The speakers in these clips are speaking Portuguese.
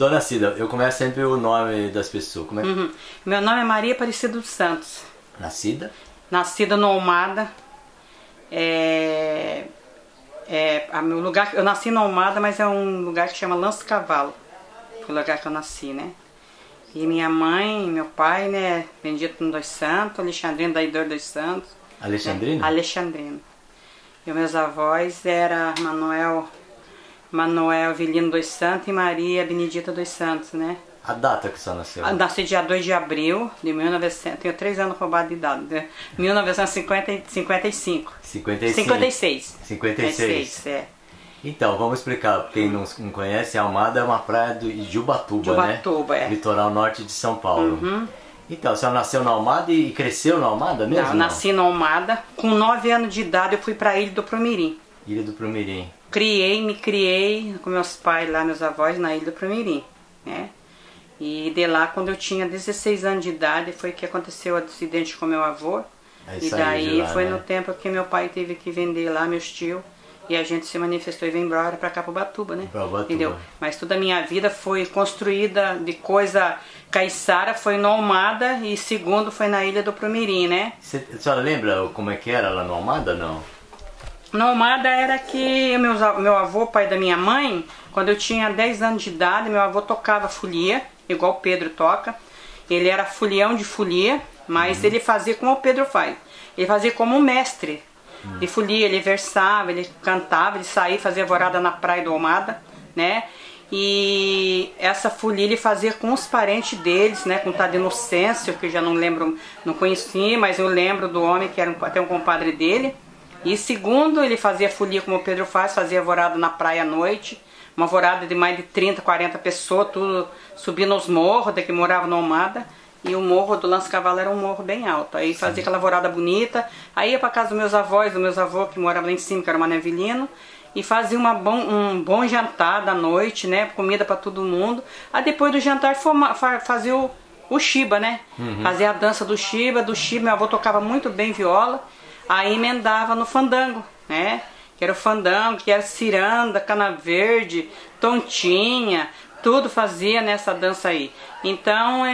Dona Cida, eu começo sempre o nome das pessoas. Como é? Meu nome é Maria Aparecida dos Santos. Nascida? Nascida no Almada. Meu lugar, eu nasci no Almada, mas é um lugar que chama Lança Cavalo. Foi o lugar que eu nasci, né? E minha mãe, meu pai, né? Bendito dos Santos, Alexandrino da Idor dos Santos. Alexandrino? Né? Alexandrino. E meus avós eram Manuel Vilino dos Santos e Maria Benedita dos Santos, né? A data que você nasceu? Eu nasci dia 2 de abril de 1900, tenho 3 anos roubado de idade, né? 1955. 56. 56. Então, vamos explicar, quem não conhece, Almada é uma praia de Ubatuba, né? Ubatuba, Litoral norte de São Paulo. Então, a senhora nasceu na Almada e cresceu na Almada mesmo? Não, eu nasci na Almada, com 9 anos de idade eu fui para a Ilha do Prumirim. Ilha do Prumirim. Me criei com meus pais lá, meus avós, na Ilha do Prumirim, né? E de lá, quando eu tinha 16 anos de idade, foi que aconteceu o acidente com meu avô. E daí lá, foi, né? No tempo que meu pai teve que vender lá, meus tios. E a gente se manifestou e veio embora pra cá, pro Ubatuba, né? Entendeu? Mas toda a minha vida foi construída de coisa caiçara, foi no Almada e segundo foi na Ilha do Prumirim, né? A senhora lembra como é que era lá no Almada, não? No Almada era que meu avô, pai da minha mãe, quando eu tinha 10 anos de idade, meu avô tocava folia, igual o Pedro toca. Ele era folião de folia, mas ele fazia como o Pedro faz. Ele fazia como um mestre de folia, ele versava, ele cantava, ele saía, fazia vorada na praia do Almada, né? E essa folia ele fazia com os parentes deles, né? Com o Tadeu Inocêncio, que eu já não lembro, não conheci, mas eu lembro do homem que era até um compadre dele. E segundo, ele fazia folia como o Pedro faz, fazia vorada na praia à noite, uma vorada de mais de 30, 40 pessoas, tudo subindo os morros, que morava no Almada. E o morro do Lança Cavalo era um morro bem alto. Aí fazia aquela vorada bonita. Aí ia pra casa dos meus avós que moravam lá em cima, que era o Mané Vilino. E fazia um bom jantar da noite, né? Comida pra todo mundo. Aí depois do jantar fazia o Chiba, né? Fazia a dança do Chiba. Meu avô tocava muito bem viola. Aí emendava no fandango, né? Que era o fandango, que era ciranda, cana verde, tontinha. Tudo fazia nessa dança aí. Então,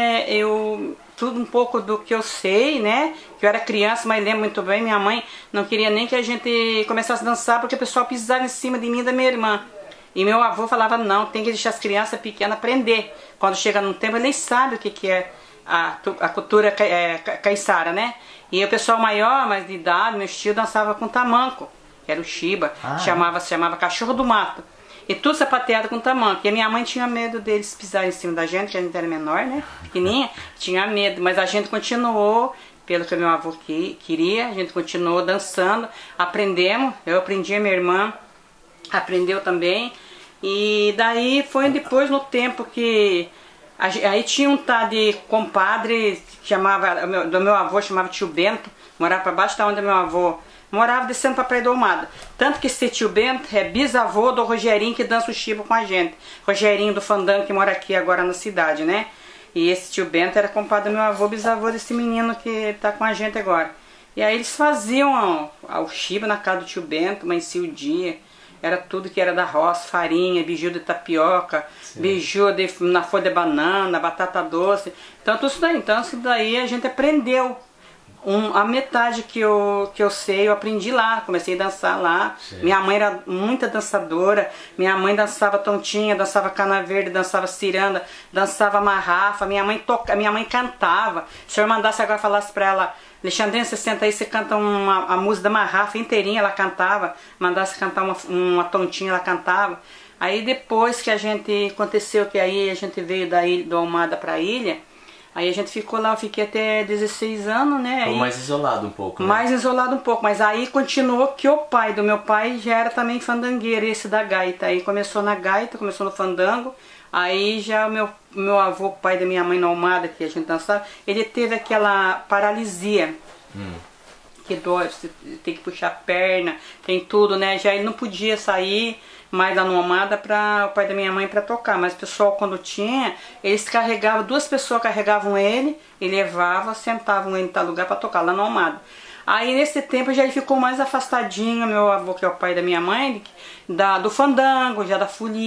tudo um pouco do que eu sei, né? Que eu era criança, mas lembro muito bem. Minha mãe não queria nem que a gente começasse a dançar, porque o pessoal pisava em cima de mim e da minha irmã. E meu avô falava, não, tem que deixar as crianças pequenas aprender. Quando chega num tempo, eles sabem o que é a cultura caiçara, né? E o pessoal maior, mais de idade, meus tios dançavam com tamanco, que era o Chiba. Chamava cachorro do mato. E tudo sapateado com tamanco. E a minha mãe tinha medo deles pisarem em cima da gente, que a gente era menor, né? Pequenininha. Tinha medo. Mas a gente continuou, pelo que meu avô queria. A gente continuou dançando. Aprendemos. Eu aprendi, a minha irmã aprendeu também. E daí foi depois no tempo que... Aí tinha um tal de compadre, do meu avô, chamava Tio Bento. Morava para baixo da onde meu avô... Morava descendo pra Praia do Almada. Tanto que esse tio Bento é bisavô do Rogerinho que dança o Chiba com a gente. Rogerinho do Fandango que mora aqui agora na cidade, né? E esse tio Bento era compadre do meu avô, bisavô desse menino que tá com a gente agora. E aí eles faziam o Chiba na casa do tio Bento, amanhecia o dia. Era tudo que era da roça, farinha, biju de tapioca, biju na folha de banana, batata doce. Então tudo isso daí. Então isso daí a gente aprendeu. A metade que eu sei, eu aprendi lá, comecei a dançar lá. Minha mãe era muita dançadora, minha mãe dançava tontinha, dançava cana verde, dançava ciranda, dançava marrafa, minha mãe cantava. Se eu mandasse agora, falasse pra ela, Alexandrina, você senta aí, você canta a música da marrafa inteirinha, ela cantava. Mandasse cantar uma tontinha, ela cantava. Aí depois que aconteceu que aí a gente veio do Almada pra ilha, aí a gente ficou lá, eu fiquei até 16 anos, né? Ficou mais isolado um pouco, né? Mais isolado um pouco, mas aí continuou que o pai do meu pai já era também fandangueiro, esse da gaita. Aí começou na gaita, começou no fandango. Aí já o meu avô, pai da minha mãe na Almada, que a gente dançava, ele teve aquela paralisia. Que dói, você tem que puxar a perna, tem tudo, né? Já ele não podia sair mais lá no Almada para o pai da minha mãe para tocar, mas o pessoal quando tinha, eles carregavam, 2 pessoas carregavam ele e levavam, sentavam ele em tal lugar para tocar lá no Almada. Aí nesse tempo já ele ficou mais afastadinho, meu avô que é o pai da minha mãe, do fandango, já da folia.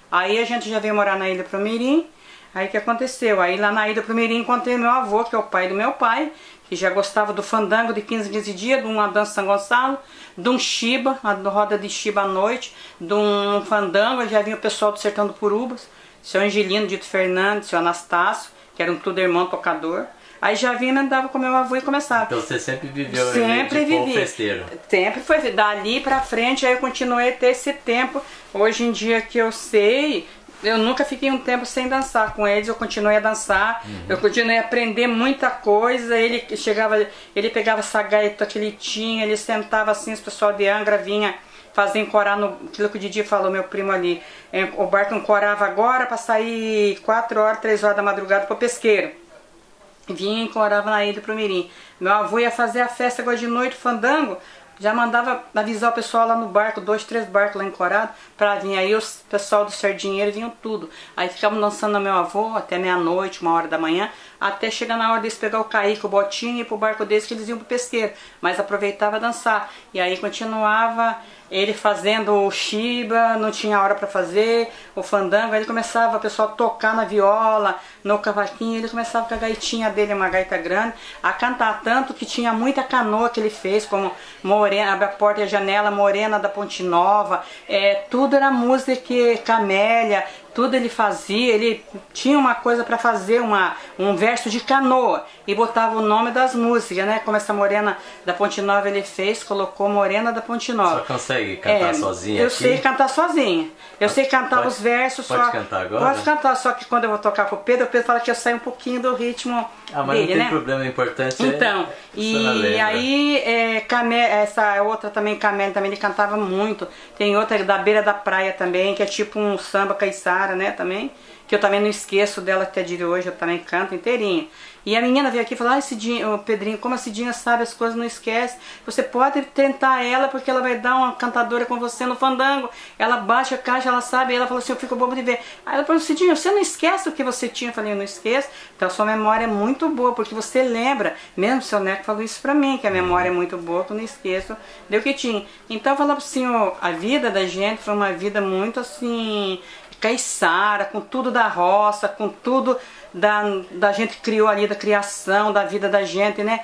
Aí a gente já veio morar na Ilha Promirim. Aí o que aconteceu? Aí lá na Ilha Promirim encontrei meu avô, que é o pai do meu pai, que já gostava do fandango de 15 dias, de uma dança São Gonçalo, de um chiba, a roda de chiba à noite, de um fandango. Já vinha o pessoal do Sertão do Purubas, seu Angelino, Dito Fernandes, seu Anastácio, que eram tudo irmão tocador. Aí já vinha, andava com meu avô e começava. Então você sempre viveu sempre de povo festeiro. Sempre foi. Dali pra frente, aí eu continuei a ter esse tempo. Hoje em dia que eu sei, eu nunca fiquei um tempo sem dançar com eles. Eu continuei a dançar, eu continuei a aprender muita coisa. Ele chegava, ele pegava essa gaita que ele tinha, ele sentava assim, os pessoal de Angra vinha fazer encorar no aquilo que o Didi falou, meu primo ali. O barco ancorava agora para sair 4 horas, 3 horas da madrugada pro pesqueiro. Vinha e encorava na Ilha Promirim. Meu avô ia fazer a festa agora de noite, fandango, já mandava avisar o pessoal lá no barco, 2, 3 barcos lá encorados, pra vir. Aí o pessoal do Sardinheiro vinham tudo. Aí ficavam dançando no meu avô até meia-noite, 1 hora da manhã, até chegar na hora deles pegar o caíque, o botinho e ir pro barco deles, que eles iam pro pesqueiro. Mas aproveitava dançar. E aí continuava ele fazendo o chiba, não tinha hora para fazer, o fandango. Aí ele começava, o pessoal tocar na viola, no cavaquinho, ele começava com a gaitinha dele, uma gaita grande, a cantar. Tanto que tinha muita canoa que ele fez, como Morena, Abre a Porta e a Janela, Morena da Ponte Nova, tudo era música que Camélia, tudo ele fazia. Ele tinha uma coisa para fazer, um verso de canoa, e botava o nome das músicas, né? Como essa Morena da Ponte Nova ele fez, colocou Morena da Ponte Nova. Só consegue cantar sozinha? Eu aqui? sei cantar sozinha. Eu sei cantar os versos. Pode cantar agora? Pode cantar, só que quando eu vou tocar com o Pedro fala que eu saio um pouquinho do ritmo mas dele, não tem né? problema, o importante então, e aí essa outra também, Camélia, também ele cantava muito. Tem outra da Beira da Praia também, que é tipo um samba caiçara, né, também, que eu também não esqueço dela até de hoje, eu também canto inteirinha. E a menina veio aqui e falou: ah, Cidinha, Pedrinho, como a Cidinha sabe as coisas, não esquece. Você pode tentar ela, porque ela vai dar uma cantadora com você no fandango. Ela bate a caixa, ela sabe. E ela falou assim: eu fico bobo de ver. Aí ela falou: Cidinha, você não esquece o que você tinha? Eu falei: eu não esqueço. Então a sua memória é muito boa, porque você lembra. Mesmo o seu neto falou isso pra mim, que a memória é muito boa, que eu não esqueço do que tinha. Então eu falava assim: ó, a vida da gente foi uma vida muito assim, caiçara, com tudo da roça, com tudo da gente criou ali, da criação, da vida da gente, né?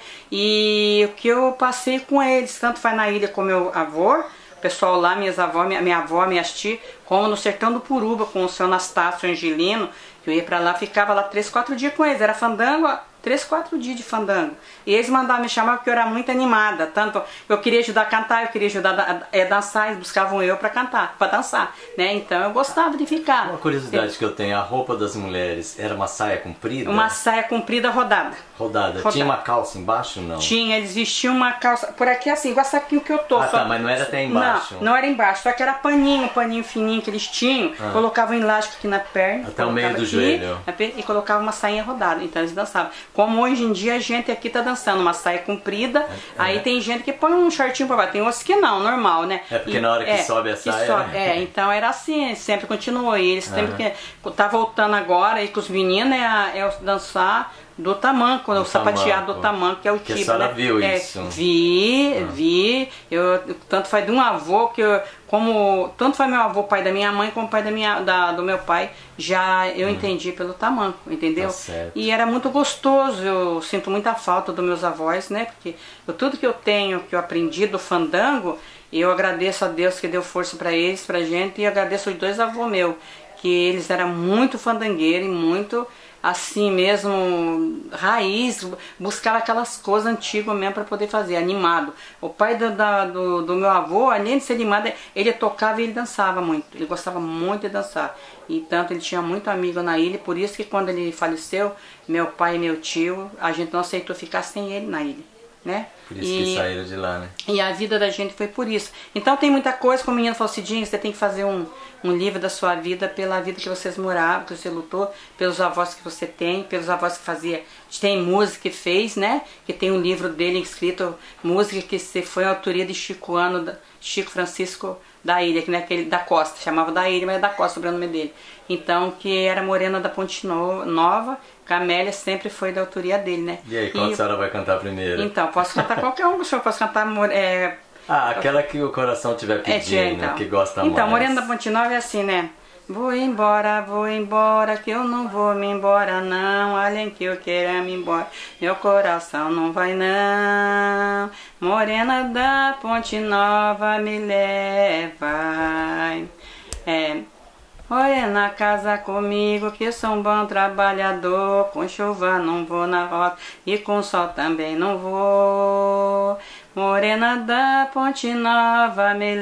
E o que eu passei com eles, tanto foi na ilha com meu avô, o pessoal lá, minhas avós, minha avó, minhas tias, como no Sertão do Puruba, com o seu Anastácio Angelino, que eu ia pra lá, ficava lá 3, 4 dias com eles, era fandango, 3, 4 dias de fandango. E eles mandavam me chamar porque eu era muito animada. Tanto eu queria ajudar a cantar, eu queria ajudar a dançar, eles buscavam eu para cantar, para dançar, né? Então eu gostava de ficar. Uma curiosidade que eu tenho, a roupa das mulheres era uma saia comprida? Uma saia comprida rodada. Rodada. Tinha uma calça embaixo, não? Tinha, eles vestiam uma calça, por aqui assim, igual essa aqui que eu tô. Ah, só... tá, mas não era até embaixo? Não era embaixo, só que era paninho, um paninho fininho que eles tinham, colocavam um elástico aqui na perna. Até o meio do joelho. E colocavam uma sainha rodada, então eles dançavam. Como hoje em dia a gente aqui tá dançando uma saia comprida, aí tem gente que põe um shortinho pra baixo, tem outros que não, normal, né? É porque na hora que sobe a saia... então era assim, sempre continuou. E eles sempre que tá voltando agora, e com os meninos é dançar do tamanco, o sapateado do tamanco, que é o tipo, que a senhora viu isso? Vi. Tanto foi de um avô que tanto foi meu avô, pai da minha mãe, como pai do meu pai, já eu entendi pelo tamanco, entendeu? Tá, e era muito gostoso. Eu sinto muita falta dos meus avós, né? Porque tudo que eu tenho, que eu aprendi do fandango, eu agradeço a Deus que deu força para eles, pra gente, e agradeço os 2 avós meus, que eles eram muito fandangueiros e muito assim mesmo, raiz, buscava aquelas coisas antigas mesmo para poder fazer, animado. O pai do meu avô, além de ser animado, ele tocava e ele dançava muito, ele gostava muito de dançar. E tanto ele tinha muito amigo na ilha, por isso que quando ele faleceu, meu pai e meu tio, a gente não aceitou ficar sem ele na ilha, né? Por isso que saíram de lá, né? E a vida da gente foi por isso. Então tem muita coisa, como o menino falou, Cidinha, você tem que fazer um livro da sua vida, pela vida que vocês moravam, que você lutou, pelos avós que você tem, pelos avós que fazia. Tem música que fez, né? Que tem um livro dele escrito, música que foi a autoria de Chico Francisco da Ilha, que não é aquele da Costa, chamava da Ilha, mas é da Costa, o sobrenome dele. Então, que era Morena da Ponte Nova, Camélia sempre foi da autoria dele, né? E aí, qual a senhora vai cantar primeiro? Então, posso cantar qualquer um, eu posso cantar... aquela que o coração estiver pedindo, então. que gosta mais. Então, Morena da Ponte Nova é assim, né? vou embora, que eu não vou me embora não, além que eu queira me embora, meu coração não vai não. Morena da Ponte Nova me leva, morena, casa comigo, que sou um bom trabalhador, com chuva não vou na roça e com sol também não vou. Morena da Ponte Nova me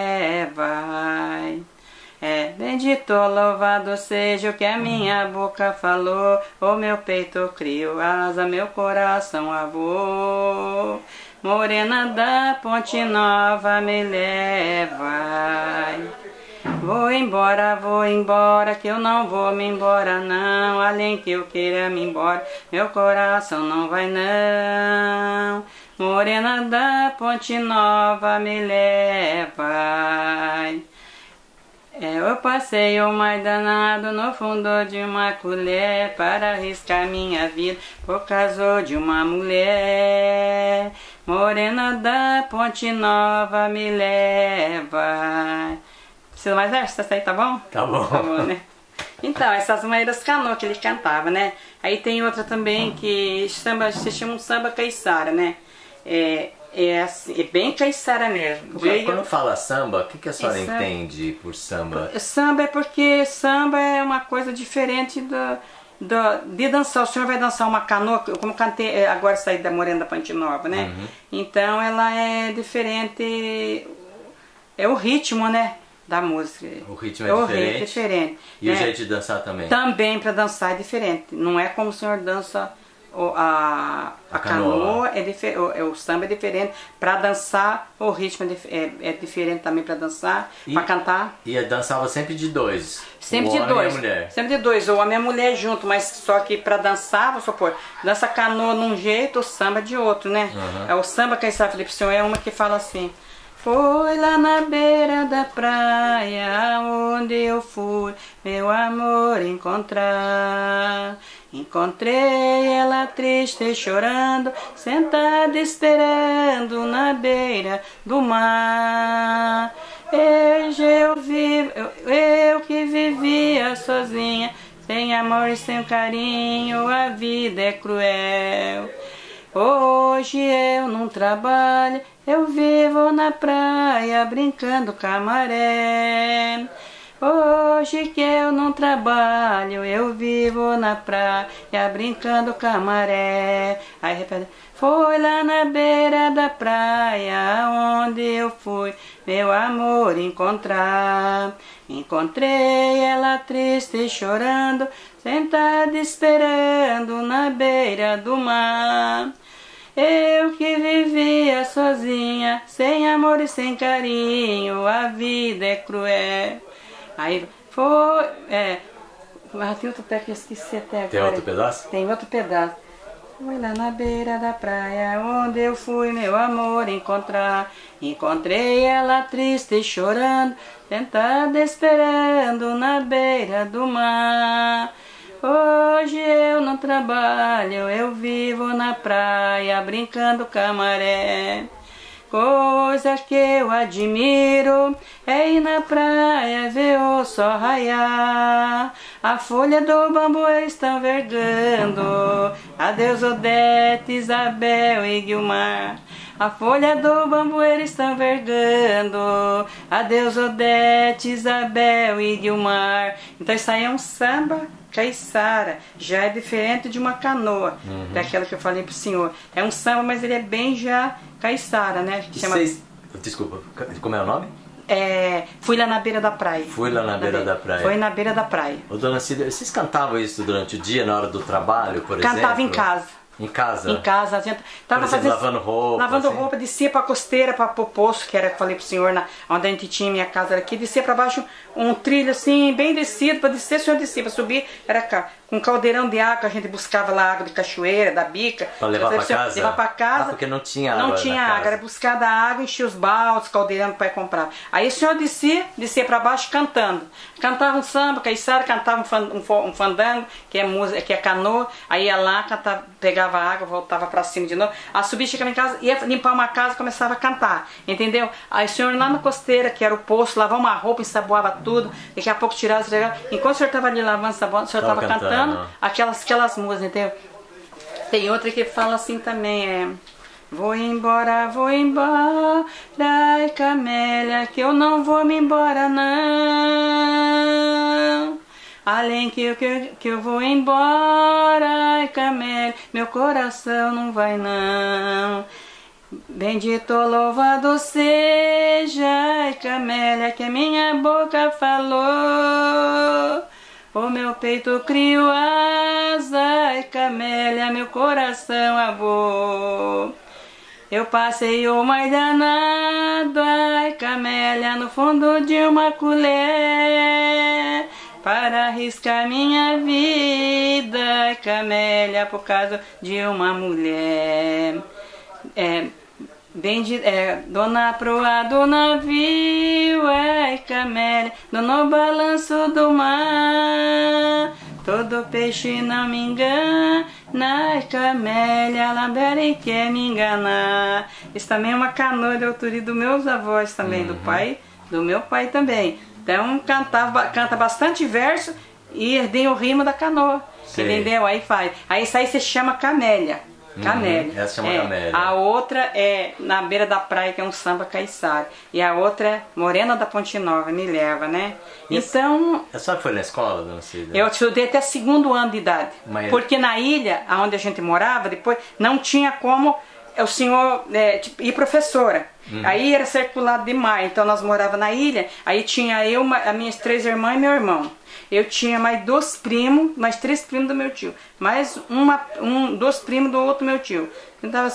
leva, bendito, louvado seja o que a minha boca falou, o meu peito criou asa, meu coração avô. Morena da Ponte Nova me leva, vou embora, que eu não vou me embora não, além que eu queira me embora, meu coração não vai não. Morena da Ponte Nova me leva, eu passei o mais danado no fundo de uma colher para arriscar minha vida por causa de uma mulher. Morena da Ponte Nova me leva. Precisa mais verso? Essa aí tá bom? Tá bom. Tá bom, né? Então, essas maneiras canoas que ele cantava, né? Aí tem outra também que se chama um samba caiçara, né? É bem caiçara mesmo. Quando fala samba, o que a senhora entende por samba? Samba é porque samba é uma coisa diferente de dançar. O senhor vai dançar uma canoa, como eu cantei agora, saí da Morena da Ponte Nova, né? Uhum. Então ela é diferente, é o ritmo, né? Da música. O ritmo é diferente. E o jeito de dançar também? Também para dançar é diferente. Não é como o senhor dança a canoa, o samba é diferente. Para dançar, o ritmo é diferente também para dançar, para cantar. E dançava sempre de dois? Sempre de dois. Sempre de dois, ou a minha mulher junto, mas só que para dançar, vou supor, dança canoa num jeito, o samba de outro, né? Uhum. O samba que a Felipe Senhor é uma que fala assim: foi lá na beira da praia onde eu fui meu amor encontrar. Encontrei ela triste e chorando, sentada esperando na beira do mar. Eu que vivia sozinha, sem amor e sem carinho, a vida é cruel. Hoje eu não trabalho, eu vivo na praia brincando com a maré. Hoje que eu não trabalho, eu vivo na praia brincando com a maré. Aí repete: foi lá na beira da praia onde eu fui meu amor encontrar. Encontrei ela triste e chorando, sentada esperando na beira do mar. Eu que vivia sozinha, sem amor e sem carinho, a vida é cruel. Aí foi, mas tem outro pé que eu esqueci até agora. Tem outro pedaço? Tem outro pedaço. Foi lá na beira da praia onde eu fui meu amor encontrar. Encontrei ela triste e chorando, sentada esperando na beira do mar. Hoje eu não trabalho, eu vivo na praia brincando com a maré. Coisa que eu admiro é ir na praia ver o sol raiar. A folha do bambu estão vergando. Adeus Odete, Isabel e Guilmar. A folha do bambu eles estão vergando. Adeus Odete, Isabel e Guilmar. Então isso aí é um samba caiçara, já é diferente de uma canoa, daquela que eu falei pro senhor. É um samba, mas ele é bem já caiçara, né? Chama... Desculpa, como é o nome? Fui lá na beira da praia. Fui lá na beira da praia. Foi na beira da praia. Ô, dona Cida, vocês cantavam isso durante o dia, na hora do trabalho, por exemplo? Cantava em casa. Em casa? Em casa, a gente tava fazendo, lavando roupa. Lavando roupa, descia pra costeira, pro poço, que era que eu falei pro senhor, onde a gente tinha minha casa aqui, descia pra baixo um trilho assim, bem descido, pra descer, o senhor descia, pra subir, era cá, um caldeirão de água, a gente buscava lá água de cachoeira, da bica. Pra levar pra casa? Levar pra casa. Porque não tinha água. Não tinha água, era buscar da água, encher os baldes, caldeirão pro pai comprar. Aí o senhor descia pra baixo cantando. Cantava um samba, caiçara, cantava um fandango, que é música, que é canoa. Aí ia lá, cantava, pegava água, voltava pra cima de novo. A subia, chegava em casa, ia limpar uma casa, começava a cantar, entendeu? Aí o senhor lá na costeira, que era o poço, lavava uma roupa, ensaboava tudo, daqui a pouco tirava, enquanto o senhor estava ali lavando, ensaboando, o senhor estava cantando aquelas músicas, entendeu? Tem outra que fala assim também, vou embora, ai Camélia, que eu não vou me embora não. Além que eu vou embora, ai Camélia, meu coração não vai não. Bendito, louvado seja, ai Camélia, que a minha boca falou. O meu peito criou asa, ai Camélia, meu coração avô. Eu passei o mais danado, ai Camélia, no fundo de uma colher, para arriscar minha vida, ai Camélia, por causa de uma mulher. Dona proa do navio, ai Camélia, no balanço do mar, todo peixe não me engana, ai Camélia, Lambere quer me enganar. Isso também é uma canoa de autoria dos meus avós também, do meu pai também. Então canta bastante verso e herdei o rimo da canoa, entendeu? Aí faz. Aí isso aí se chama Camélia. Camélia. Essa chama Camélia. A outra é Na Beira da Praia, que é um samba caiçara. E a outra é Morena da Ponte Nova, me leva, né? Então... A senhora foi na escola, dona Cida? Eu estudei até 2º ano de idade. Porque na ilha, onde a gente morava, depois, não tinha como o senhor ir professora. Aí era circulado demais. Então nós morávamos na ilha, aí tinha eu, as minhas 3 irmãs e meu irmão. Eu tinha mais 2 primos, mais 3 primos do meu tio. Mais 2 primos do outro meu tio. Então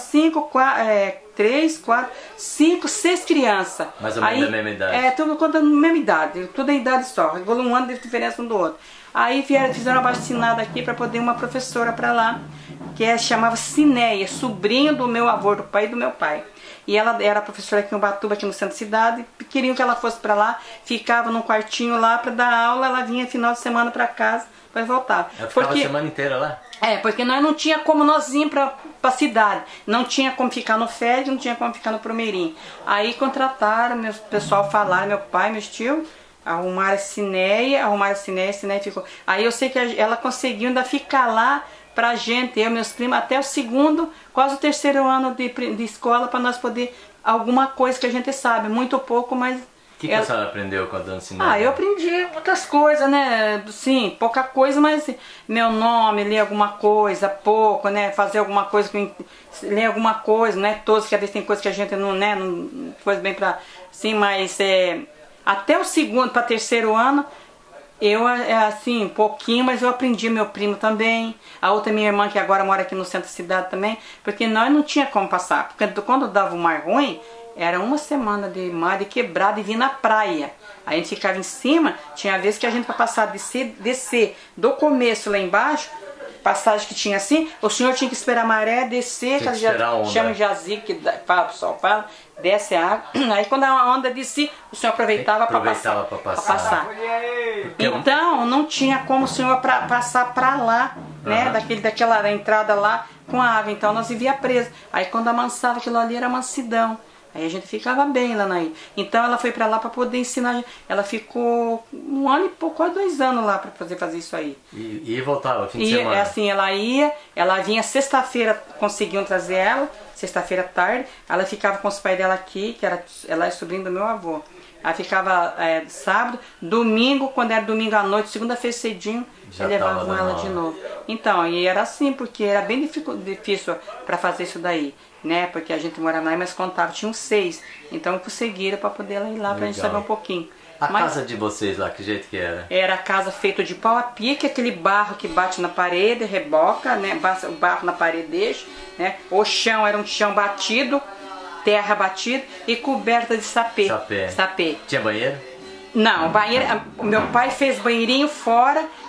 3, 4, 5, 6 crianças. Mais ou menos da mesma idade. Tudo contando na mesma idade. Tudo a idade só. Regulou um ano de diferença um do outro. Aí fizeram uma vacinada aqui para poder ir uma professora para lá, que chamava Cineia, sobrinho do meu avô, do pai e do meu pai. E ela era professora aqui em Ubatuba, aqui no centro da cidade. Queriam que ela fosse para lá, ficava num quartinho lá para dar aula. Ela vinha final de semana para casa, depois voltava. Ela ficava a semana inteira lá? Porque nós não tinha como nós ir para a cidade. Não tinha como ficar no FED, não tinha como ficar no Promeirinho. Aí contrataram, meu pessoal falaram, meu pai, meus tios, arrumaram a Cineia, a Cineia ficou. Aí eu sei que ela conseguiu ainda ficar lá pra gente, eu e meus primos, até o 2º, quase o 3º ano de escola, para nós poder alguma coisa que a gente sabe, muito pouco, mas... O que a senhora aprendeu com a dona Cineia? Eu aprendi outras coisas, né? Sim, pouca coisa, mas meu nome, ler alguma coisa, pouco, né? Fazer alguma coisa, ler alguma coisa, né? Todos, que às vezes tem coisa que a gente não, né? Não faz bem pra... Sim, mas até o 2º para 3º ano, eu, assim, um pouquinho, mas eu aprendi, meu primo também. A outra minha irmã, que agora mora aqui no centro da cidade também, porque nós não tinha como passar. Porque quando dava o mar ruim, era uma semana de mar de quebrada e vir na praia. A gente ficava em cima, tinha vezes que a gente para passar, descer do começo lá embaixo, passagem que tinha assim, o senhor tinha que esperar a maré descer, chama de jazigo, que o pessoal fala, desce a água, aí quando a onda descia, o senhor aproveitava para passar. Então não tinha como o senhor passar para lá, né, daquela entrada lá com a água, então nós vivíamos presos. Aí quando amansava aquilo ali era mansidão. Aí a gente ficava bem lá na ilha. Então ela foi pra lá pra poder ensinar. Ela ficou 1 ano e pouco, quase 2 anos lá pra poder fazer isso aí. E voltava, fim de semana? Assim, ela vinha sexta-feira, conseguiam trazer ela, sexta-feira à tarde. Ela ficava com os pais dela aqui, ela é sobrinha do meu avô. Ela ficava sábado, domingo, quando era domingo à noite, segunda-feira cedinho, levavam ela de novo. Então, e era assim, porque era bem difícil para fazer isso daí, né? Porque a gente morava lá, mas contava, tinham 6. Então conseguiram para poder ela ir lá, para a gente saber um pouquinho. Casa de vocês lá, que jeito que era? Era a casa feita de pau a pique, aquele barro que bate na parede, reboca, né? O barro na parede deixa, né? O chão era um chão batido, terra batida e coberta de sapê. Tinha banheiro? Não, banheiro, meu pai fez banheirinho fora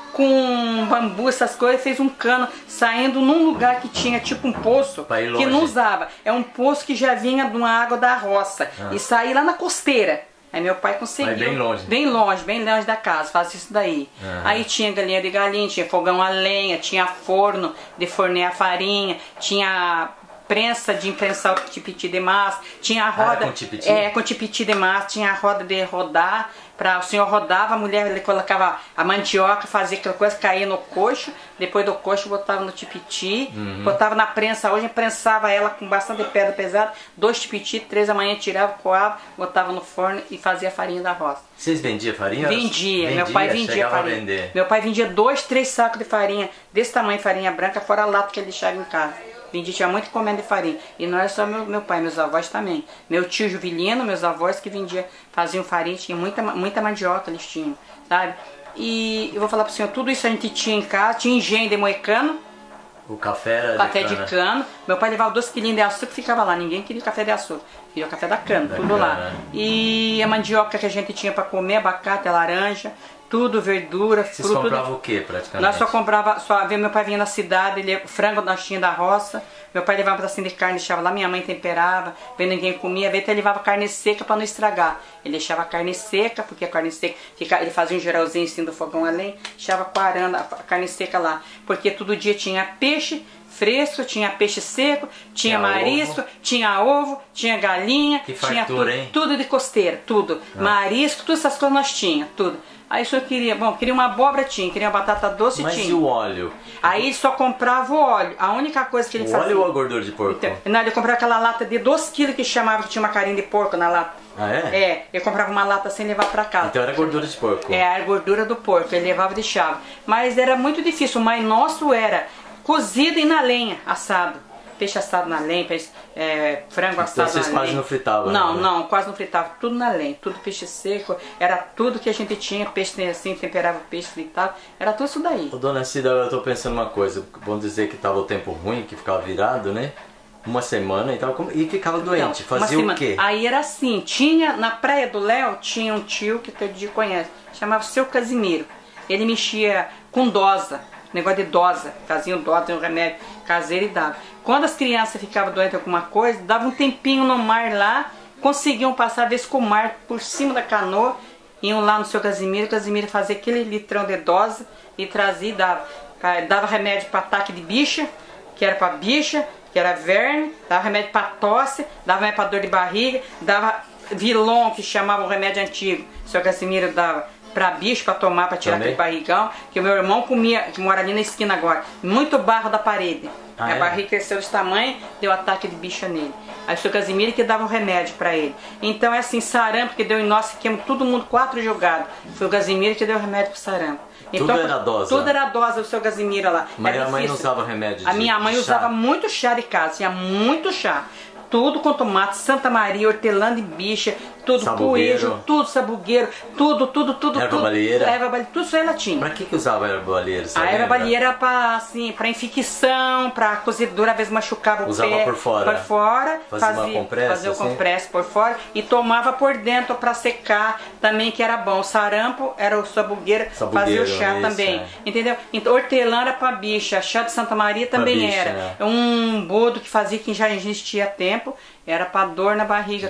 com bambu, essas coisas, fez um cano saindo num lugar que tinha tipo um poço que não usava. É um poço que já vinha de uma água da roça e saía lá na costeira. Aí meu pai conseguiu. Bem longe da casa, faz isso daí. Aí tinha galinha de galinha, tinha fogão a lenha, tinha forno de fornear farinha, tinha prensa de imprensar o tipiti de massa, tinha a roda com tipiti de massa, tinha a roda de rodar, o senhor rodava, a mulher ele colocava a mandioca, fazia aquela coisa, caía no coxo, depois do coxo botava no tipiti, botava na prensa, hoje prensava ela com bastante pedra pesada, 2 tipiti, 3 da manhã tirava, coava, botava no forno e fazia a farinha da roça. Vocês vendiam farinha? Vendia, meu pai vendia farinha. Meu pai vendia 2, 3 sacos de farinha, desse tamanho, farinha branca, fora a lata que ele deixava em casa. Vendia, tinha muito encomenda de farinha. E não era só meu pai, meus avós também. Meu tio Juvilino, meus avós que vendiam, faziam farinha, tinha muita mandioca eles tinham, sabe? E eu vou falar para o senhor, tudo isso a gente tinha em casa, tinha engenho de moicano. O café era café de cana. Meu pai levava 2 quilinhos de açúcar e ficava lá, ninguém queria café de açúcar. Queria o café da cana, tudo lá. E a mandioca que a gente tinha para comer, abacate, laranja, tudo, verdura, fruta. Vocês compravam o que praticamente? Nós só comprava, meu pai vinha na cidade, frango nós tinha da roça, meu pai levava um pedacinho de carne, deixava lá, minha mãe temperava, vendo ninguém comia, às vezes ele levava carne seca para não estragar. Ele deixava a carne seca, porque a carne seca, ele fazia um geralzinho em cima do fogão além, deixava quarando a carne seca lá, porque todo dia tinha peixe fresco, tinha peixe seco, tinha marisco, tinha ovo, tinha galinha, tinha tudo de costeira, tudo. Marisco, todas essas coisas nós tinha, tudo. Aí o senhor queria uma abóbora tinha, queria uma batata doce tinha. Mas e o óleo? Aí ele só comprava o óleo. A única coisa que ele fazia... O óleo ou a gordura de porco? Então, não, ele comprava aquela lata de 2 quilos que chamava, que tinha uma carinha de porco na lata. Ah, é? É, ele comprava uma lata sem levar pra casa. Então era gordura de porco? É, a gordura do porco, ele levava e deixava. Mas era muito difícil, o mais nosso era cozido e na lenha, assado. Peixe assado na lenha, frango assado na lenha. Vocês quase não fritavam? Não, quase não fritava. Tudo na lenha, tudo peixe seco. Era tudo que a gente tinha, peixe assim, temperava o peixe, fritava. Era tudo isso daí. Ô, dona Cida, eu tô pensando uma coisa. Vamos dizer que tava o tempo ruim, que ficava virado, né? Uma semana e ficava doente. Então, fazia o quê? Aí era assim, tinha, na Praia do Léo, tinha um tio que todo dia conhece. Chamava Seu Casimiro. Ele mexia com dosa. Negócio de dosa, fazia um remédio caseiro e dava. Quando as crianças ficavam doentes com alguma coisa, dava um tempinho no mar lá, conseguiam passar, às vezes, com o mar por cima da canoa, iam lá no Seu Casimiro, o Casimiro fazia aquele litrão de dosa e trazia e dava. Dava remédio para ataque de bicha, que era para bicha, que era verme, dava remédio para tosse, dava remédio para dor de barriga, dava vilon, que chamava o remédio antigo, o Seu Casimiro dava pra bicho, pra tomar, pra tirar aquele barrigão, que o meu irmão comia, que mora ali na esquina agora, muito barro da parede. A barriga cresceu desse tamanho, deu ataque de bicha nele. Aí o Seu Casimiro que dava um remédio pra ele. Então é assim, sarampo que deu em nós, fiquemos todo mundo 4 jogados. Foi o Casimiro que deu o remédio pro sarampo. Então, tudo era dosa? Tudo era dosa, o Seu Casimiro lá. Mas a mãe não usava remédio? A minha mãe usava muito chá de casa, tinha muito chá. Tudo com tomate, Santa Maria, hortelã de bicha, tudo, coelho, tudo, sabugueiro, tudo. Erva baleeira? Tudo isso ela tinha. Pra que usava a erva baleeira? A erva baleeira era pra, assim, pra infecção, pra cozedura, às vezes machucava o pé. Usava por fora? Por fora. Fazia uma compressa? Fazia o compressa por fora e tomava por dentro pra secar também, que era bom. O sarampo era o sabugueiro, fazia o chá também. Entendeu? Então, hortelã era pra bicha, chá de Santa Maria também era. Um bodo que fazia, que já existia há tempo. Era pra dor na barriga,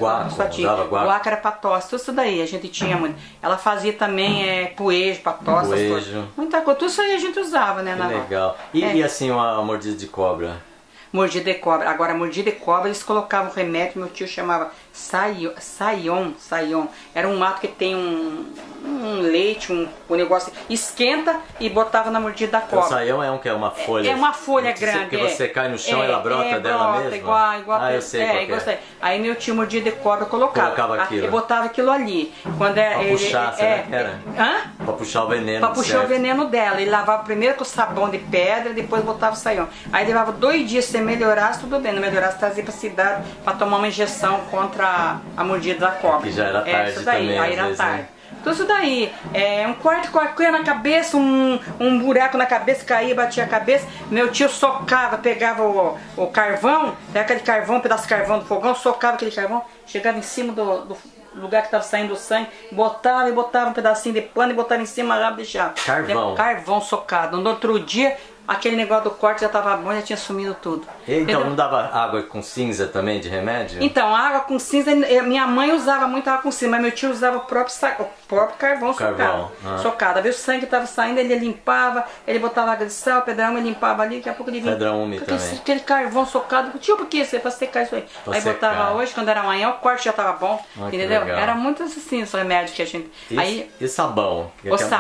guaca era pra tosse, tudo isso daí a gente tinha muito. Ela fazia também poejo pra tosse, muita coisa, tudo isso aí a gente usava, né? Que legal. E assim, uma mordida de cobra? Mordida de cobra. Agora, mordida de cobra, eles colocavam remédio, meu tio chamava saion. Era um mato que tem um leite, um negócio, esquenta e botava na mordida da cobra. O saion é uma folha? É uma folha grande. Que você cai no chão e ela brota dela mesmo? Igual. Eu sei qual é. Aí meu tio mordida de cobra colocava aquilo. E botava aquilo ali. Quando pra puxar, será que era? Pra puxar o veneno. Pra puxar o veneno dela. Ele lavava primeiro com sabão de pedra, depois botava o saion. Aí levava 2 dias, se melhorasse, tudo bem. Não melhorasse, trazia pra cidade pra tomar uma injeção contra a mordida da cobra. Que já era tarde isso daí, também, aí era tarde. Tudo isso daí, um quarto caía na cabeça, um buraco na cabeça, caía, batia a cabeça. Meu tio socava, pegava o carvão, aquele carvão, um pedaço de carvão do fogão, socava aquele carvão, chegava em cima lugar que estava saindo o sangue, botava e botava um pedacinho de pano e botava em cima, lá deixava. Carvão. Carvão socado. No outro dia, aquele negócio do corte já estava bom, já tinha sumido tudo. Então entendeu? Não dava água com cinza também de remédio? Então, água com cinza, minha mãe usava muito água com cinza, mas meu tio usava o próprio carvão socado. Socado. Aí o sangue estava saindo, ele limpava, ele botava água de sal, pedrão, ele limpava ali, daqui a pouco ele vinha. Pedrão úmido também. Aquele carvão socado, tio, por que isso? É pra secar isso aí. Pra aí secar. Botava hoje, quando era amanhã, o corte já estava bom, entendeu? Legal. Era muito assim os remédios que a gente... E sabão?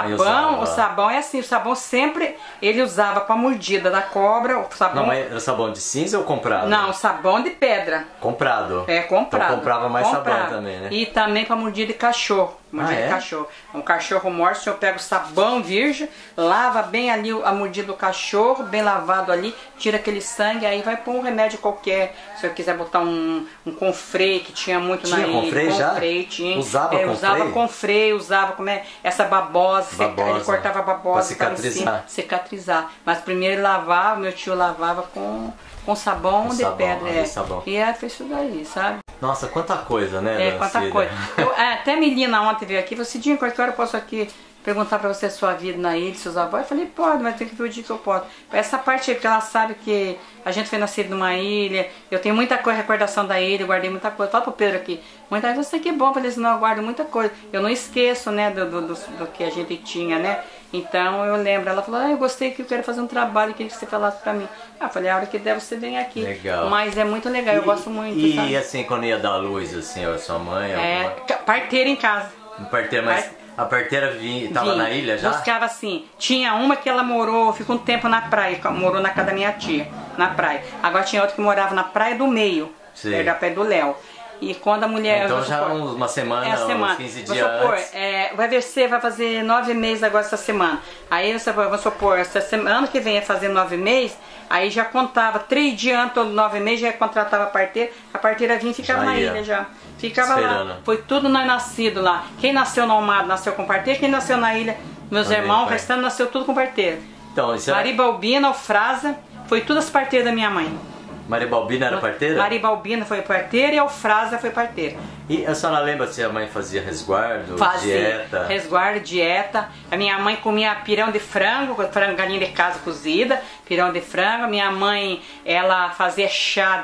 O sabão é assim, o sabão sempre ele usava pra mordida da cobra, o sabão... Não, mas era sabão de cinza ou comprado? Não, sabão de pedra. Comprado? É, comprado. Então comprava mais sabão também, né? E também pra mordida de cachorro. Mordida de cachorro. Um cachorro morto, o senhor pega o sabão virgem, lava bem ali a mordida do cachorro, bem lavado ali, tira aquele sangue, aí vai pôr um remédio qualquer. Se eu quiser botar um confrei, que tinha muito na ilha. Confrei já? Tinha. Usava confrei? Usava confrei, usava essa babosa. Ele cortava a babosa. Pra cicatrizar. Cicatrizar. Mas primeiro ele lavava, meu tio lavava com sabão de pedra. Sabão. E fez isso daí, sabe? Nossa, quanta coisa, né? Quanta coisa. Até a menina ontem veio aqui e falou assim, Cidinho, qualquer hora eu posso aqui perguntar pra você a sua vida na ilha, seus avós. Eu falei, pode, mas tem que ver o dia que eu posso. Essa parte aí, porque ela sabe que a gente foi nascido numa ilha, eu tenho muita coisa, recordação da ilha, eu guardei muita coisa. Fala pro Pedro aqui, muita coisa, que bom, eu falei assim, não, eu guardo muita coisa. Eu não esqueço, né, do que a gente tinha, né? Então eu lembro, ela falou, eu gostei que eu quero fazer um trabalho, queria que você falasse pra mim. Eu falei, a hora que der você vem aqui. Legal. Mas é muito legal, eu gosto muito. E sabe? assim, quando ia dar luz, assim, a sua mãe? Parteira em casa. Parteira, mas a parteira tava na ilha já? Buscava assim, tinha uma que ela ficou um tempo na praia, morou na casa da minha tia, na praia. Agora tinha outra que morava na praia do meio, era perto do Léo. E quando a mulher... Então já uma semana, uns 15 dias antes. Vai ver se vai fazer 9 meses agora essa semana. Aí você vamos supor, ano que vem ia fazer 9 meses, aí já contava 3 dias antes, todo 9 meses, já contratava a parteira vinha e ficava na ilha já. Ficava esperando. Lá. Foi tudo nós nascido lá. Quem nasceu no Almada nasceu com parteira, quem nasceu na ilha, meus irmãos, o restante nasceu tudo com parteira. Então, isso Maribalbina, Alfrasa, foi tudo as parteiras da minha mãe. Maribalbina era parteira? Maribalbina foi parteira e Alfrasa foi parteira. E a senhora lembra se a mãe fazia resguardo, dieta? Resguardo, dieta. A minha mãe comia pirão de frango, galinha de casa cozida, pirão de frango. A minha mãe, ela fazia chá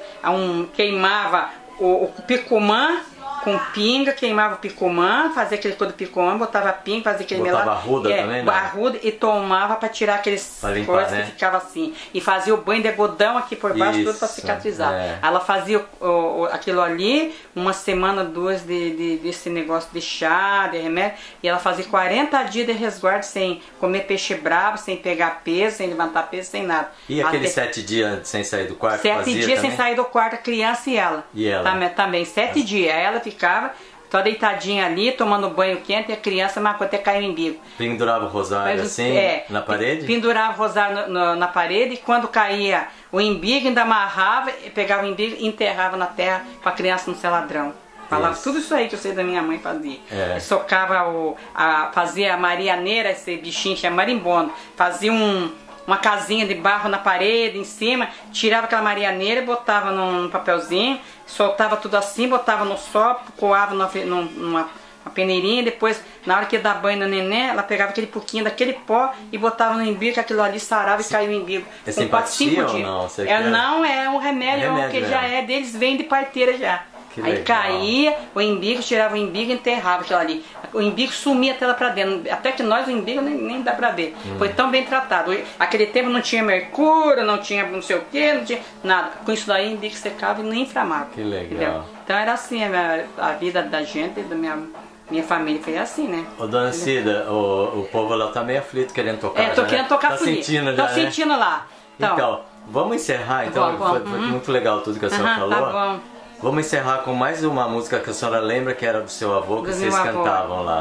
queimava o picumã com pinga, queimava o picumã, fazia aquele coisa do picumã, botava pinga, fazia aquele melado. Botava arruda também, né? Arruda e tomava pra tirar aqueles coisas, né? Que ficava assim. E fazia o banho de algodão aqui por baixo, tudo pra cicatrizar. Ela fazia aquilo ali, uma semana, 2 desse negócio de chá, de remédio, e ela fazia 40 dias de resguardo sem comer peixe bravo, sem pegar peso, sem levantar peso, sem nada. E aqueles 7 dias sem sair do quarto? 7 dias também? Sem sair do quarto, a criança e ela. E ela? Também, 7 dias. Ela ficava toda deitadinha ali, tomando banho quente, e a criança marcou até cair o umbigo. Pendurava o rosário assim, na parede? Pendurava o rosário na parede, e quando caía o umbigo, ainda amarrava, pegava o umbigo e enterrava na terra para a criança não ser ladrão. Falava tudo isso aí que eu sei da minha mãe fazia. Socava fazia a marianeira, esse bichinho chama marimbondo, fazia uma casinha de barro na parede, em cima, tirava aquela marianeira, botava num papelzinho, soltava tudo assim, botava no sol, coava numa peneirinha, depois, na hora que ia dar banho na neném, ela pegava aquele pouquinho daquele pó e botava no umbigo, que aquilo ali sarava e caiu o umbigo. É simpatia ou não? Não, é um remédio que já deles vem de parteira já. Aí caía, o umbigo, tirava o umbigo e enterrava aquilo ali. O umbigo sumia até lá pra dentro. Até que nós, o umbigo, nem dá pra ver. Foi tão bem tratado. Aquele tempo não tinha mercúrio, não tinha não sei o que, não tinha nada. Com isso daí, o umbigo secava e não inflamava. Que legal. Entendeu? Então era assim, a vida da gente, da minha família foi assim, né? Ô, dona Cida, o povo lá tá meio aflito querendo tocar. Tô querendo tocar folia. Tô sentindo lá. Então, vamos encerrar. Então, foi muito legal tudo que a senhora falou. Tá bom. Vamos encerrar com mais uma música que a senhora lembra que era do seu avô, que vocês cantavam lá.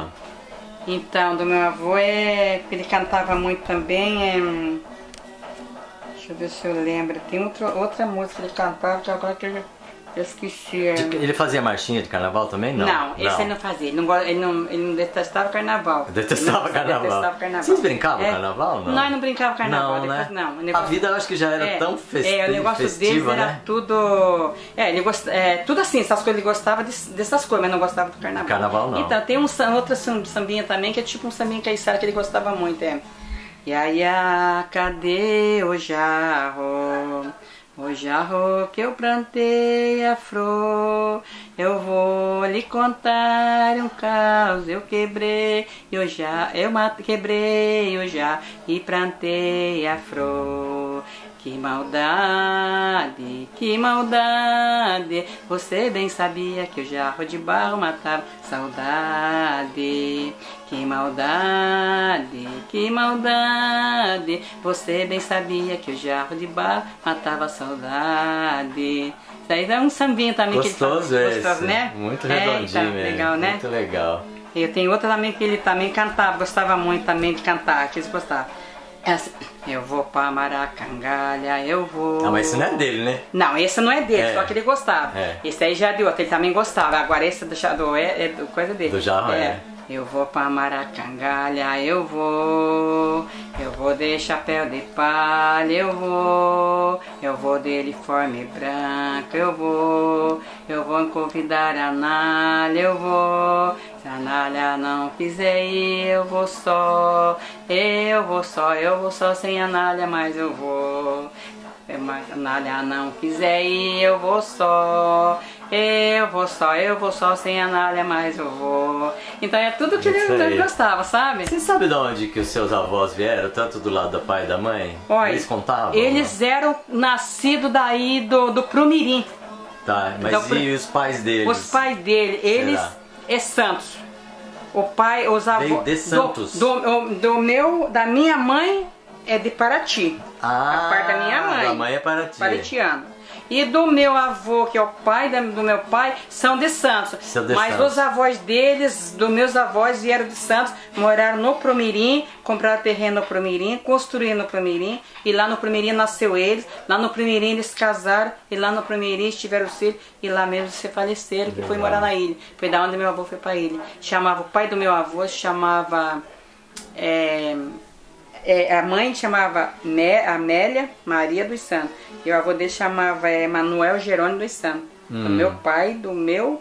Então, do meu avô ele cantava muito também. Deixa eu ver se eu lembro. Tem outra música que ele cantava que agora que Eu esqueci. Ele fazia marchinha de carnaval também? Não. Não, esse ele não fazia. Ele não detestava carnaval. Detestava carnaval. Vocês brincavam carnaval? Não? Não, não brincava carnaval. Não, depois, né? não. Negócio... A vida eu acho que já era tão festiva, o negócio deles era né? tudo... ele tudo assim, essas coisas. Ele gostava dessas coisas, mas não gostava do carnaval. Carnaval não. Então, tem outra sambinha também, que é tipo um sambinha caiçara que ele gostava muito, Iaia, cadê o jarro? O jarro que eu plantei a flor, eu vou lhe contar um caos. Eu quebrei quebrei o jarro e plantei a flor. Que maldade, você bem sabia que o jarro de barro matava saudade. Que maldade, você bem sabia que o jarro de barro matava saudade. Isso aí é um sambinha também. Gostoso que ele gostoso, né? Muito redondinho mesmo. Legal, né? Muito legal. Eu tenho outra também que ele também cantava, gostava muito também de cantar, que eles gostavam. Eu vou pra Maracangalha, eu vou... Ah, mas esse não é dele, né? Não, esse não é dele, só que ele gostava. Esse aí já é de outro, ele também gostava. Agora esse é coisa dele. Do jarro, Eu vou pra Maracangalha, eu vou de chapéu de palha, eu vou de uniforme branco, eu vou convidar a Anália, eu vou. Se a Anália não quiser ir, eu vou só sem a Anália, mas eu vou. Se a Anália não quiser ir, eu vou só sem a Anália, mas eu vou. Então é tudo que ele gostava, sabe? Você sabe de onde que os seus avós vieram, tanto do lado do pai e da mãe? Olha, eles contavam? Eles eram nascidos daí do Prumirim. Tá, mas então, e os pais deles? Os pais dele, eles é Santos. O pai, os avós... Veio de Santos? Da minha mãe é de Paraty. Ah, a parte da minha mãe. Da mãe é Paraty. Paratiano. E do meu avô, que é o pai do meu pai, são de Santos. Mas os avós deles, dos meus avós, vieram de Santos, moraram no Prumirim, compraram terreno no Prumirim, construíram no Prumirim, e lá no Prumirim nasceu eles, lá no Prumirim eles casaram, e lá no Prumirim tiveram filhos, e lá mesmo se faleceram, que foi morar na ilha. Foi da onde meu avô foi pra ilha. Chamava, o pai do meu avô chamava... a mãe chamava Amélia Maria dos Santos. E o avô dele chamava Manuel Jerônimo dos Santos. O pai do meu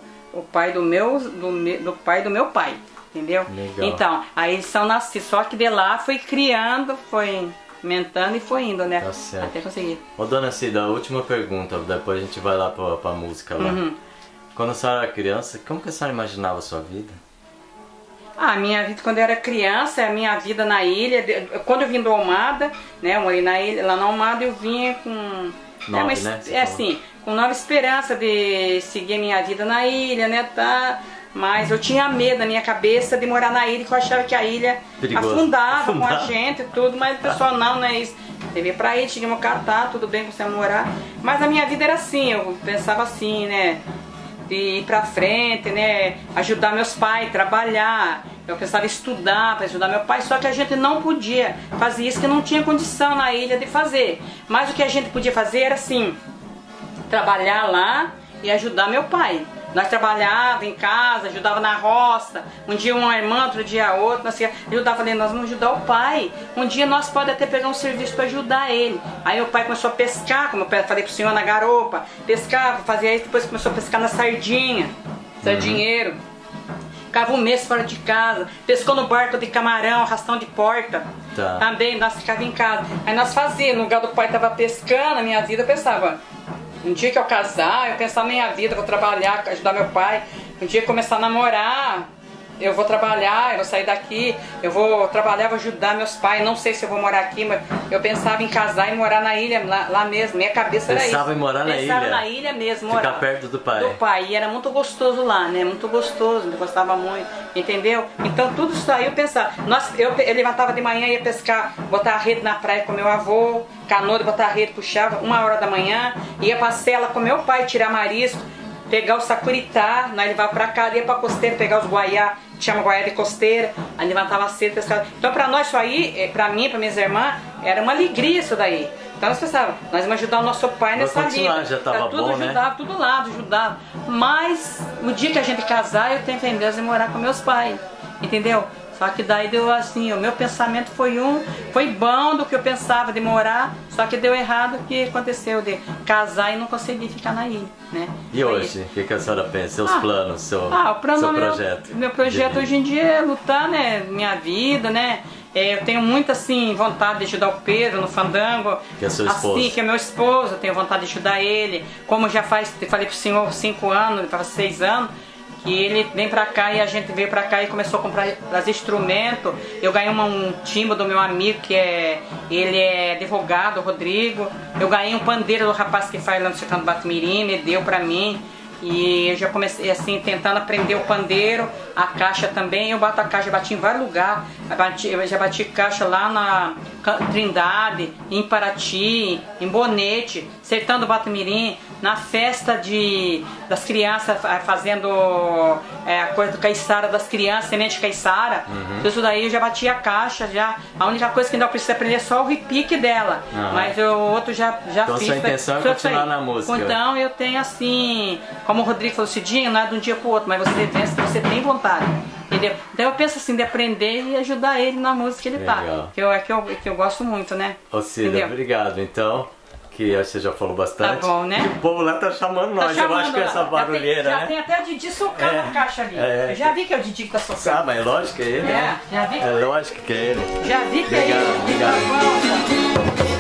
pai. Entendeu? Legal. Então, aí eles são nascidos. Só que de lá foi criando, foi aumentando e foi indo, né? Tá certo. Até conseguir. Ô, dona Cida, a última pergunta. Depois a gente vai lá pra música lá. Quando a senhora era criança, como que a senhora imaginava a sua vida? A minha vida, quando eu era criança, a minha vida na ilha, quando eu vim do Almada, né, eu morei na ilha, lá no Almada eu vinha com... com nova esperança de seguir a minha vida na ilha, né, mas eu tinha medo na minha cabeça de morar na ilha, que eu achava que a ilha afundava com a gente e tudo, mas o pessoal não é isso. Você veio pra ilha, chegamos a catar, tudo bem com você morar, mas a minha vida era assim, eu pensava assim, né, de ir pra frente, né, ajudar meus pais, trabalhar. Eu pensava em estudar para ajudar meu pai, só que a gente não podia fazer isso, que não tinha condição na ilha de fazer. Mas o que a gente podia fazer era assim, trabalhar lá e ajudar meu pai. Nós trabalhávamos em casa, ajudava na roça, um dia uma irmã, outro dia outra, nós ajudava, falei, nós vamos ajudar o pai. Um dia nós podemos até pegar um serviço para ajudar ele. Aí o pai começou a pescar, como eu falei pro senhor, na garopa, pescava, fazia isso, depois começou a pescar na sardinha, sardinheiro. Ficava um mês fora de casa, pescou no barco de camarão, arrastão de porta. Também, nós ficávamos em casa. Aí nós fazíamos, no lugar do pai estava pescando, a minha vida eu pensava, um dia que eu casar, eu pensava na minha vida, vou trabalhar, ajudar meu pai. Um dia que começar a namorar, eu vou trabalhar, eu vou sair daqui, eu vou trabalhar, vou ajudar meus pais, não sei se eu vou morar aqui, mas eu pensava em casar e morar na ilha, lá mesmo, minha cabeça era isso. Pensava em morar na ilha? Pensava na ilha mesmo, morar. Ficar perto do pai. Do pai, e era muito gostoso lá, né, muito gostoso, eu gostava muito, entendeu? Então tudo isso aí eu pensava, eu levantava de manhã, ia pescar, botar a rede na praia com meu avô, canoa, botar a rede, puxava 1h da manhã, ia pra cela com meu pai, tirar marisco, pegar o sacuritá, nós levava pra cá, ia pra costeira, pegar os guaiá, chama guaiá de costeira, aí levantava cedo, pescava. Então pra nós isso aí, pra mim, pra minhas irmãs, era uma alegria isso daí. Então Então nós pensávamos, nós vamos ajudar o nosso pai nessa vida. Já tava tudo bom, ajudava, né? tudo lado, ajudava. Mas o dia que a gente casar, eu tenho fé em Deus e morar com meus pais, entendeu? Só que daí deu assim, o meu pensamento foi bom do que eu pensava de morar, só que deu errado o que aconteceu de casar e não conseguir ficar na ilha, né? E hoje, o que a senhora pensa? Seus planos, seu projeto? Meu projeto hoje em dia é lutar, né? Minha vida, né? Eu tenho muito assim vontade de ajudar o Pedro no fandango. Que é seu esposo. Assim, que é meu esposo, eu tenho vontade de ajudar ele. Como já falei pro senhor 5 anos, faz 6 anos. E ele vem pra cá e a gente veio pra cá e começou a comprar os instrumentos. Eu ganhei um timbre do meu amigo que ele é advogado, o Rodrigo. Eu ganhei um pandeiro do rapaz que faz lá no Sertão do Batimirim, me deu pra mim. E eu já comecei assim, tentando aprender o pandeiro, a caixa também. Eu bato a caixa, bati em vários lugares. Eu já bati caixa lá na Trindade, em Paraty, em Bonete, Sertão do Batimirim, na festa das crianças, fazendo a coisa do caiçara das crianças, semente caiçara. Isso daí eu já bati a caixa, já. A única coisa que ainda eu preciso aprender é só o repique dela. Mas o outro já então, fiz. Sua intenção é continuar na música. Então eu tenho assim, como o Rodrigo falou, Cidinho, não é de um dia pro outro, mas você pensa que você tem vontade. Entendeu? Então eu penso assim, de aprender e ajudar ele na música que ele tá. Que eu gosto muito, né? Ô Cida, obrigado então. Que você já falou bastante. Tá bom, né? E o povo lá tá chamando nós, eu acho que essa barulheira, já tem até o Didi socando a caixa ali. Eu já vi que é o Didi que tá socando. Ah, mas é lógico que é ele, né? Já vi. É lógico que é ele. Já vi que é ele. Obrigado. Tá bom,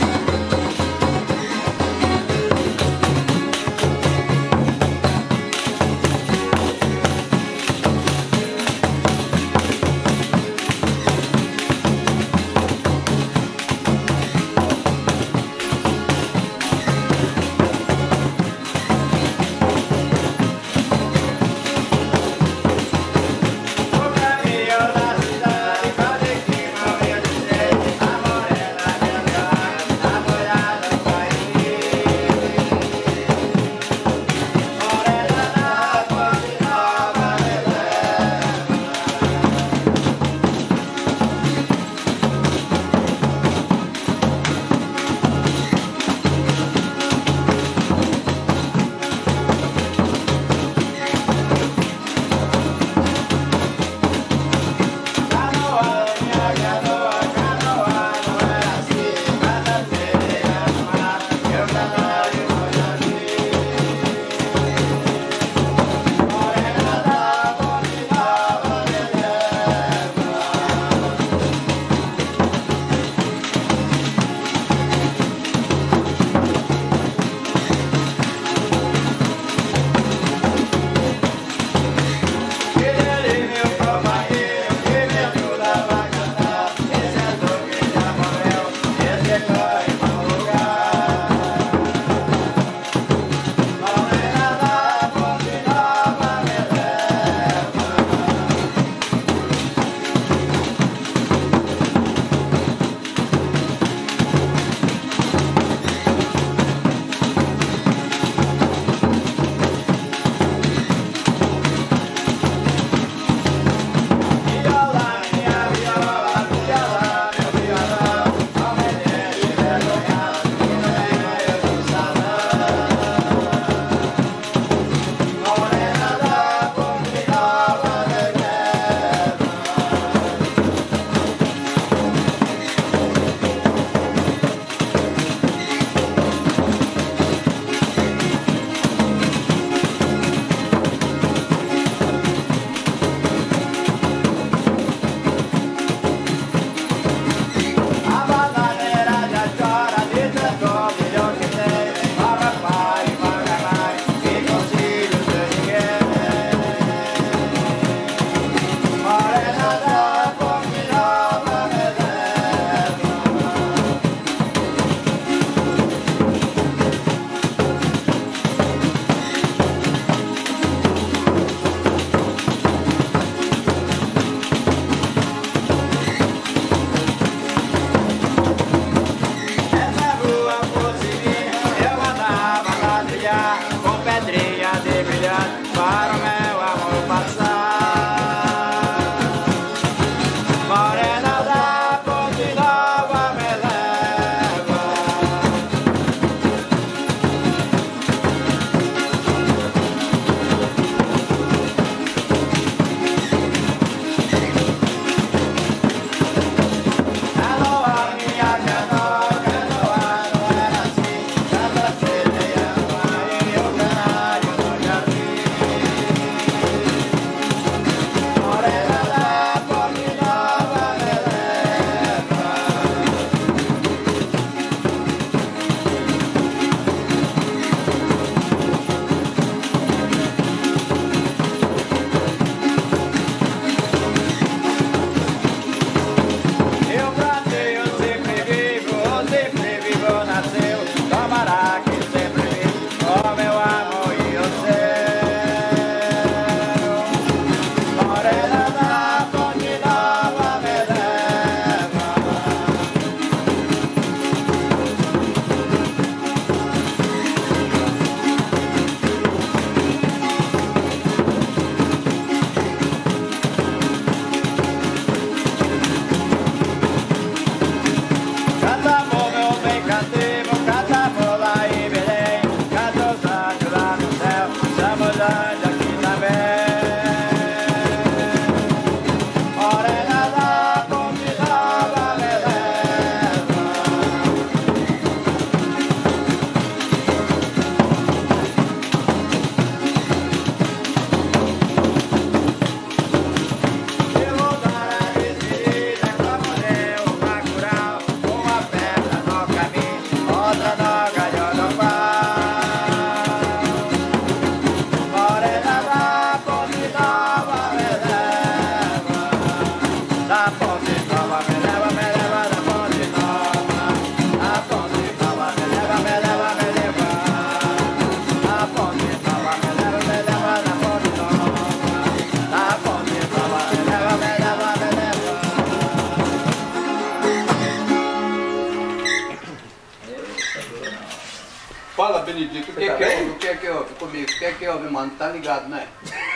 Fala, Benedito, o que é que houve comigo? O que é que houve, mano? Tá ligado, né?